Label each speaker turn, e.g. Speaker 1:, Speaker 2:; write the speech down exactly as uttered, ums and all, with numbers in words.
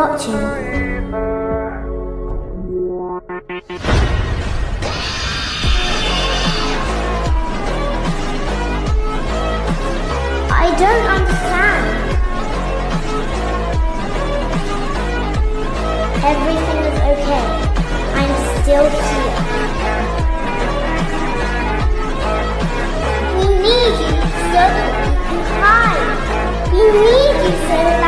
Speaker 1: watching. I don't understand. Everything is okay. I'm still here. We need you so that we can hide. We need you so that